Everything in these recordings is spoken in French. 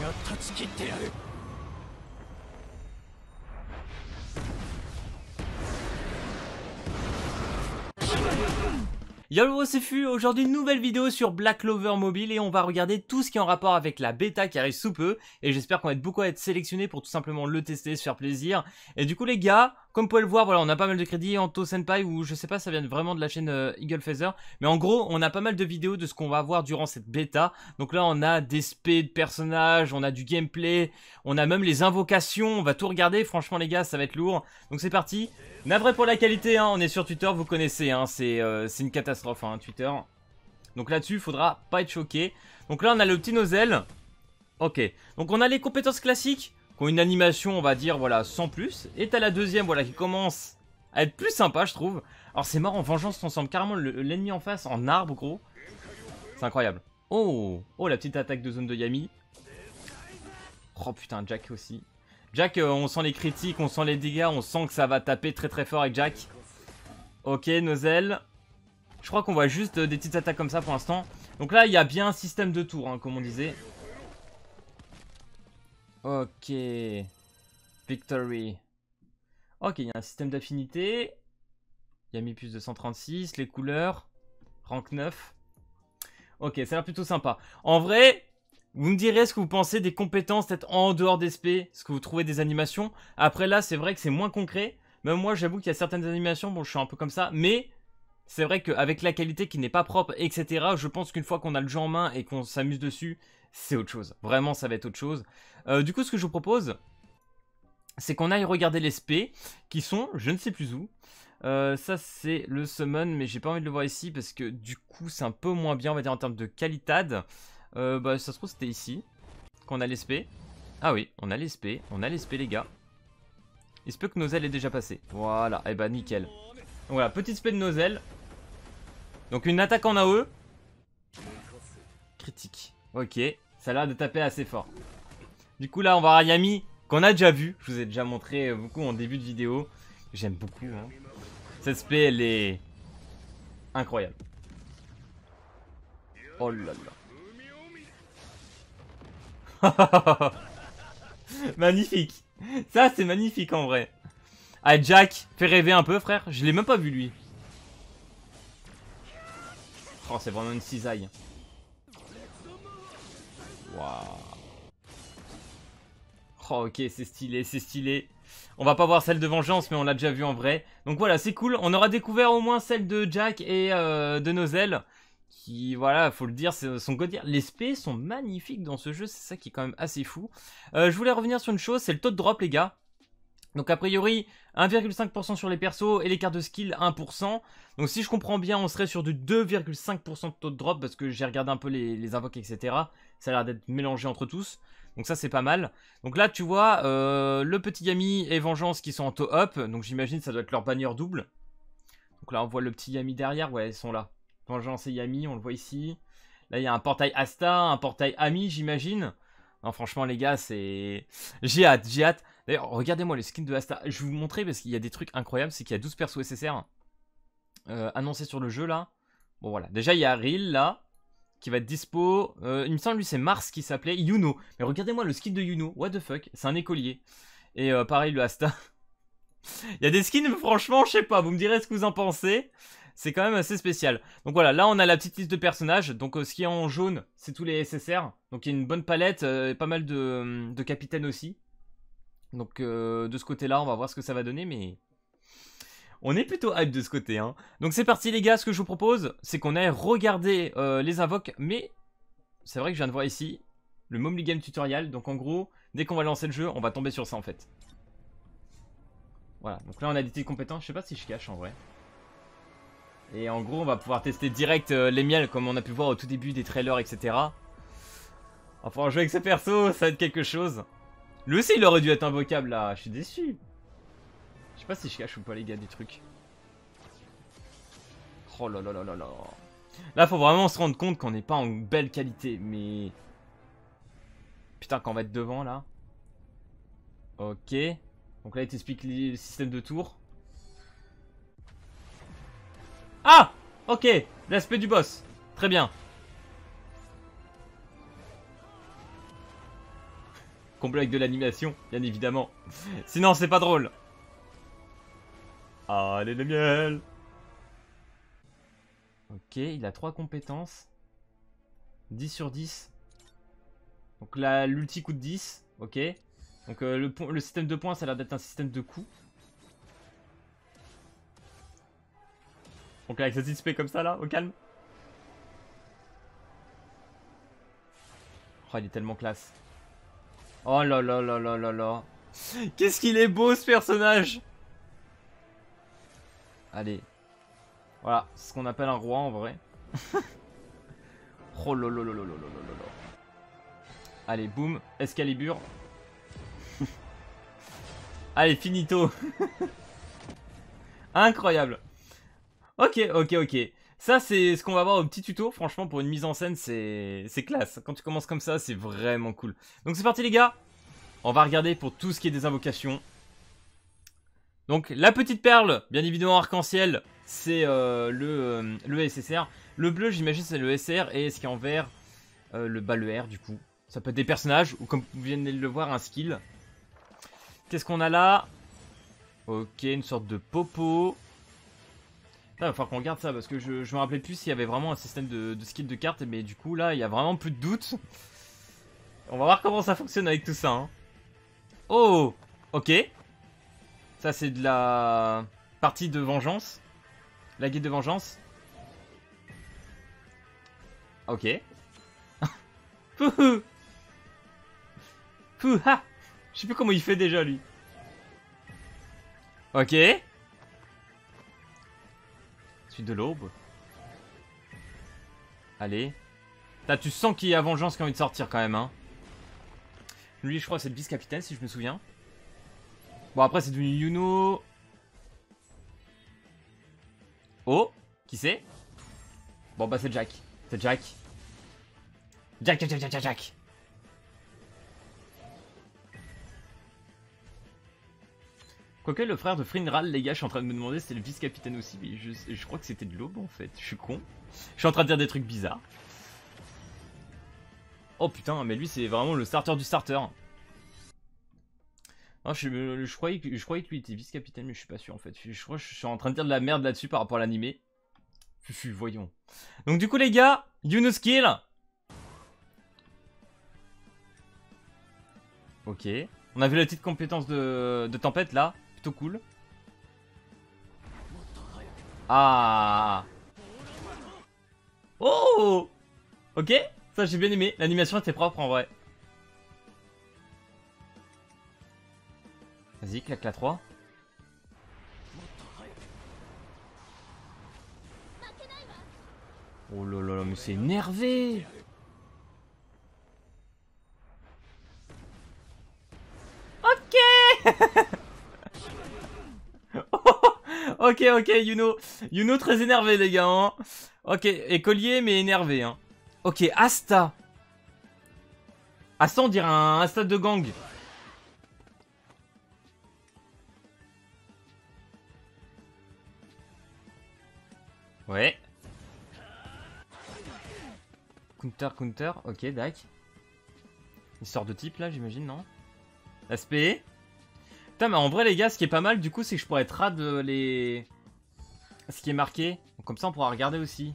Yo c'est Fu, aujourd'hui une nouvelle vidéo sur Black Clover Mobile et on va regarder tout ce qui est en rapport avec la bêta qui arrive sous peu et j'espère qu'on va être beaucoup à être sélectionnés pour tout simplement le tester, se faire plaisir. Et du coup les gars, comme vous pouvez le voir, voilà, on a pas mal de crédits en To Senpai ou je sais pas, ça vient vraiment de la chaîne Eagle Feather, mais en gros on a pas mal de vidéos de ce qu'on va voir durant cette bêta. Donc là on a des spés de personnages, on a du gameplay, on a même les invocations, on va tout regarder, franchement les gars ça va être lourd. Donc c'est parti. Navré pour la qualité, hein, on est sur Twitter, vous connaissez, hein, c'est une catastrophe, hein, Twitter. Donc là-dessus, il faudra pas être choqué. Donc là, on a le petit Nozel. Ok, donc on a les compétences classiques, qui ont une animation, on va dire, voilà, sans plus. Et t'as la deuxième, voilà, qui commence à être plus sympa, je trouve. Alors c'est marrant, Vengeance transforme carrément l'ennemi en face en arbre, gros. C'est incroyable. Oh, oh, la petite attaque de zone de Yami. Oh putain, Jack aussi. Jack, on sent les critiques, on sent les dégâts, on sent que ça va taper très très fort avec Jack. Ok, Nozel. Je crois qu'on voit juste des petites attaques comme ça pour l'instant. Donc là, il y a bien un système de tours, hein, comme on disait. Ok. Victory. Ok, il y a un système d'affinité. Il y a mis plus de 136, les couleurs. Rank 9. Ok, ça a l'air plutôt sympa. En vrai... Vous me direz ce que vous pensez des compétences peut-être en dehors des SP, ce que vous trouvez des animations. Après là, c'est vrai que c'est moins concret. Même moi, j'avoue qu'il y a certaines animations, bon, je suis un peu comme ça. Mais c'est vrai qu'avec la qualité qui n'est pas propre, etc., je pense qu'une fois qu'on a le jeu en main et qu'on s'amuse dessus, c'est autre chose. Vraiment, ça va être autre chose. Du coup, ce que je vous propose, c'est qu'on aille regarder les SP qui sont, je ne sais plus où. Ça, c'est le summon, mais j'ai pas envie de le voir ici parce que du coup, c'est un peu moins bien, on va dire, en termes de qualitade. Bah ça se trouve c'était ici qu'on a l'espé. Ah oui, on a l'espé, les gars. Il se peut que Nozel ait déjà passé. Voilà, et bah nickel. Voilà, petite spé de Nozel. Donc une attaque en AOE. Critique. Ok, ça a l'air de taper assez fort. Du coup là on va voir Yami, qu'on a déjà vu. Je vous ai déjà montré beaucoup en début de vidéo. J'aime beaucoup, hein. Cette spé elle est incroyable. Oh là là. Magnifique. Ça c'est magnifique en vrai. Ah Jack, fais rêver un peu frère. Je l'ai même pas vu lui. Oh c'est vraiment une cisaille. Waouh. Oh ok c'est stylé, c'est stylé. On va pas voir celle de Vengeance mais on l'a déjà vu en vrai. Donc voilà c'est cool. On aura découvert au moins celle de Jack et de Nozel. Qui, voilà, faut le dire, c'est son god tier. Les spés sont magnifiques dans ce jeu, c'est ça qui est quand même assez fou. Je voulais revenir sur une chose, c'est le taux de drop, les gars. Donc, a priori, 1,5% sur les persos et les cartes de skill, 1%. Donc, si je comprends bien, on serait sur du 2,5% de taux de drop parce que j'ai regardé un peu les invoques, etc. Ça a l'air d'être mélangé entre tous. Donc, ça, c'est pas mal. Donc, là, tu vois, le petit Yami et Vengeance qui sont en taux up. Donc, j'imagine ça doit être leur bannière double. Donc, là, on voit le petit Yami derrière. Ouais, ils sont là. Vengeance et Yami, on le voit ici. Là, il y a un portail Asta, un portail Ami, j'imagine. Non, franchement, les gars, c'est... J'ai hâte, j'ai hâte. D'ailleurs, regardez-moi le skin de Asta. Je vais vous montrer parce qu'il y a des trucs incroyables. C'est qu'il y a 12 persos SSR annoncés sur le jeu, là. Bon, voilà. Déjà, il y a Ril, là, qui va être dispo. Il me semble, lui, c'est Mars qui s'appelait. Yuno. Mais regardez-moi le skin de Yuno. What the fuck. C'est un écolier. Et pareil, le Asta. Il y a des skins, franchement, je sais pas. Vous me direz ce que vous en pensez. C'est quand même assez spécial. Donc voilà, là on a la petite liste de personnages. Donc ce qui est en jaune, c'est tous les SSR. Donc il y a une bonne palette, et pas mal de capitaines aussi. Donc de ce côté-là, on va voir ce que ça va donner, mais... On est plutôt hype de ce côté, hein. Donc c'est parti les gars, ce que je vous propose, c'est qu'on aille regarder les invoques. Mais c'est vrai que je viens de voir ici le Momly Game Tutorial. Donc en gros, dès qu'on va lancer le jeu, on va tomber sur ça en fait. Voilà, donc là on a des petites compétences. Je sais pas si je cache en vrai. Et en gros on va pouvoir tester direct les miels comme on a pu voir au tout début des trailers, etc. On va pouvoir jouer avec ce perso, ça va être quelque chose. Lui aussi il aurait dû être invocable là, je suis déçu. Je sais pas si je cache ou pas les gars du truc. Oh là là là là là. Là faut vraiment se rendre compte qu'on n'est pas en belle qualité, mais... Putain qu'on va être devant là. Ok. Donc là il t'explique le système de tour. Ah! Ok, l'aspect du boss. Très bien. Comblé avec de l'animation, bien évidemment. Sinon, c'est pas drôle. Allez, le miel. Ok, il a 3 compétences. 10 sur 10. Donc là, l'ulti coûte 10. Ok. Donc le système de points, ça a l'air d'être un système de coups. Donc avec cette XP comme ça, là, au calme. Oh, il est tellement classe. Oh là là là là là là. Qu'est-ce qu'il est beau, ce personnage. Allez. Voilà, c'est ce qu'on appelle un roi, en vrai. Oh là là là là là là là là. Allez, boum, Excalibur. Allez, finito. Incroyable. Ok, ok, ok. Ça, c'est ce qu'on va voir au petit tuto. Franchement, pour une mise en scène, c'est classe. Quand tu commences comme ça, c'est vraiment cool. Donc c'est parti, les gars. On va regarder pour tout ce qui est des invocations. Donc, la petite perle, bien évidemment arc-en-ciel, c'est le SSR. Le bleu, j'imagine, c'est le SR. Et ce qui est en vert, le R, du coup. Ça peut être des personnages, ou comme vous venez de le voir, un skill. Qu'est-ce qu'on a là? Ok, une sorte de popo. Il va falloir qu'on regarde ça, parce que je me rappelais plus s'il y avait vraiment un système de skill de cartes. Mais du coup, là, il y a vraiment plus de doute. On va voir comment ça fonctionne avec tout ça. Hein. Oh, ok. Ça, c'est de la partie de vengeance. La guide de vengeance. Ok. Pouhou. Pouha. Je sais plus comment il fait déjà, lui. Ok. Suite de l'aube. Allez. Là, tu sens qu'il y a vengeance qui a envie de sortir quand même, hein. Lui, je crois que c'est le vice-capitaine, si je me souviens. Bon, après, c'est devenu Yuno. Oh, qui c'est? Bon, bah, c'est Jack. C'est Jack. Jack, Jack, Jack, Jack, Jack, Jack. Quoique, le frère de Frinral, les gars, je suis en train de me demander si c'est le vice-capitaine aussi. Mais je crois que c'était de l'aube, en fait. Je suis con. Je suis en train de dire des trucs bizarres. Oh, putain, mais lui, c'est vraiment le starter du starter. Non, je croyais que lui était vice-capitaine, mais je suis pas sûr en fait. Je crois que je suis en train de dire de la merde là-dessus par rapport à l'animé. Fufu, voyons. Donc du coup les gars, Yuno skill. Ok. On a vu la petite compétence de tempête là. Plutôt cool. Ah. Oh. Ok. Ça j'ai bien aimé. L'animation était propre en vrai. Vas-y, claque la 3. Oh là là là, mais c'est énervé. Ok. Ok, ok, Yuno très énervé les gars. Hein. Ok, écolier mais énervé. Hein. Ok, Asta. Asta on dirait un Asta de gang. Ouais. Counter, ok, dac. Il sort de type là, j'imagine, non? Aspect. Putain, mais en vrai, les gars, ce qui est pas mal, du coup, c'est que je pourrais trad les... ce qui est marqué. Donc, comme ça, on pourra regarder aussi.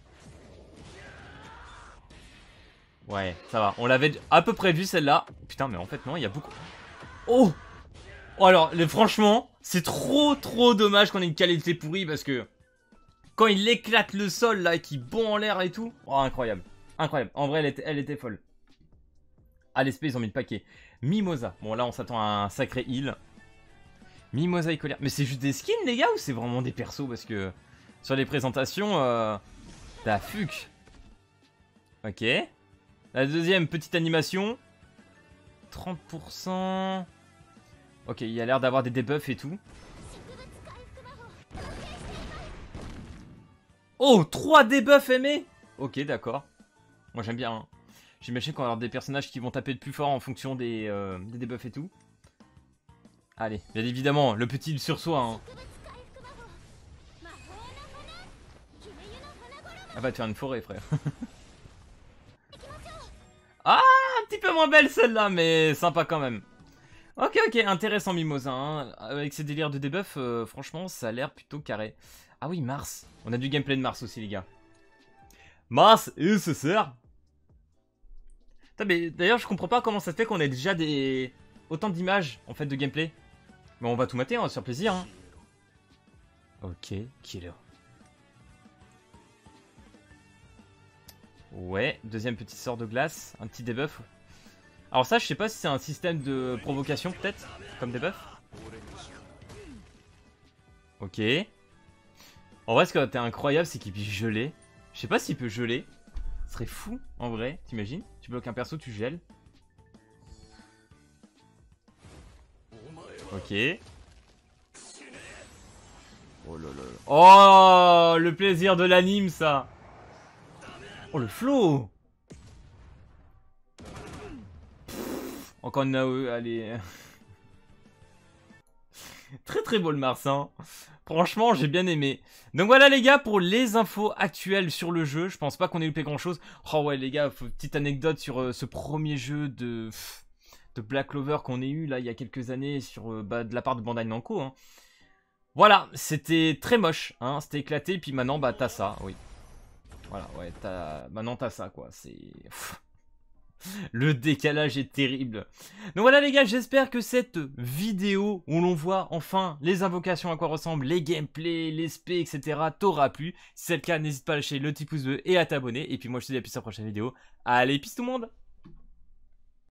Ouais, ça va. On l'avait à peu près vu, celle-là. Putain, mais en fait, non, il y a beaucoup... Oh! Oh, alors, franchement, c'est trop dommage qu'on ait une qualité pourrie, parce que... quand il éclate le sol, là, et qu'il bond en l'air et tout... Oh, incroyable. Incroyable. En vrai, elle était folle. Ah, l'espèce, ils ont mis le paquet. Mimosa. Bon, là, on s'attend à un sacré heal. Mimosa et colère. Mais c'est juste des skins, les gars, ou c'est vraiment des persos? Parce que sur les présentations, t'as fuck. Ok. La deuxième, petite animation. 30%. Ok, il y a l'air d'avoir des debuffs et tout. Oh, 3 debuffs aimés. Ok, d'accord. Moi, j'aime bien. Hein. J'imagine qu'on va avoir des personnages qui vont taper de plus fort en fonction des debuffs et tout. Allez, bien évidemment, le petit sursaut. Hein. Ah bah, tu as une forêt, frère. Ah, un petit peu moins belle celle-là, mais sympa quand même. Ok, ok, intéressant Mimosa, hein. Avec ses délires de debuff, franchement, ça a l'air plutôt carré. Ah oui, Mars. On a du gameplay de Mars aussi, les gars. Mars et ce sert. Mais d'ailleurs, je comprends pas comment ça se fait qu'on ait déjà autant d'images, en fait, de gameplay. Mais on va tout mater, on va se faire plaisir, hein. Ok, killer. Ouais, deuxième petit sort de glace, un petit debuff. Alors ça, je sais pas si c'est un système de provocation, peut-être, comme debuff. Ok. En vrai, ce qui aurait été incroyable, c'est qu'il puisse geler. Je sais pas s'il peut geler. Ce serait fou, en vrai, t'imagines? Tu bloques un perso, tu gèles. Ok. Oh là là. Oh, le plaisir de l'anime, ça. Oh, le flow. Encore une AOE, allez. Très très beau le Mars, hein. Franchement, j'ai bien aimé. Donc voilà les gars, pour les infos actuelles sur le jeu. Je pense pas qu'on ait loupé grand chose. Oh ouais les gars, petite anecdote sur ce premier jeu de Black Clover qu'on ait eu là il y a quelques années sur de la part de Bandai Namco, hein. Voilà, c'était très moche, hein, c'était éclaté. Puis maintenant, bah t'as ça, oui. Voilà, ouais, maintenant t'as ça quoi, c'est... Le décalage est terrible. Donc voilà les gars, j'espère que cette vidéo où l'on voit enfin les invocations à quoi ressemblent, les gameplays, les spés, etc. t'aura plu. Si c'est le cas, n'hésite pas à lâcher le petit pouce bleu et à t'abonner. Et puis moi je te dis à plus à la prochaine vidéo. Allez, peace tout le monde!